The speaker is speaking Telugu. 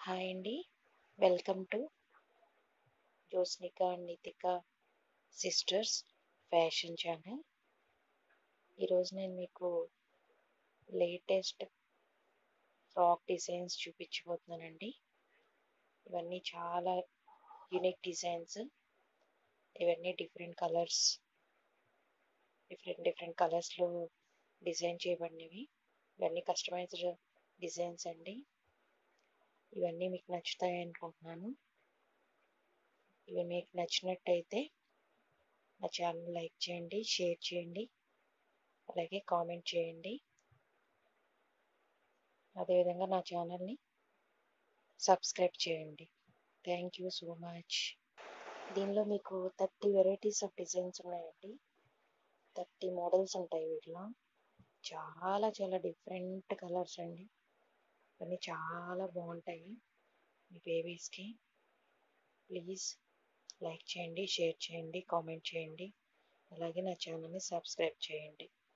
హాయ్ అండి. Welcome to Josnika and Nithika sisters fashion channel. ఈరోజు నేను మీకు లేటెస్ట్ ఫ్రాక్ డిజైన్స్ చూపించబోతున్నానండి. ఇవన్నీ చాలా యూనిక్ డిజైన్స్. ఇవన్నీ డిఫరెంట్ కలర్స్లో డిజైన్ చేయబడినవి. ఇవన్నీ కస్టమైజ్డ్ డిజైన్స్ అండి. ఇవన్నీ మీకు నచ్చుతాయి అనుకుంటున్నాను. ఇవి మీకు నచ్చినట్టయితే నా ఛానల్ లైక్ చేయండి, షేర్ చేయండి, అలాగే కామెంట్ చేయండి. అదేవిధంగా నా ఛానల్ని సబ్స్క్రైబ్ చేయండి. Thank you so much. దీనిలో మీకు 30 వెరైటీస్ ఆఫ్ డిజైన్స్ ఉన్నాయండి. 30 మోడల్స్ ఉంటాయి వీటిలో. చాలా చాలా డిఫరెంట్ కలర్స్ అండి. ఇవన్నీ చాలా బాగుంటాయి మీ బేబీస్కి. ప్లీజ్ లైక్ చేయండి, షేర్ చేయండి, కామెంట్ చేయండి, అలాగే నా ఛానల్ని సబ్స్క్రైబ్ చేయండి.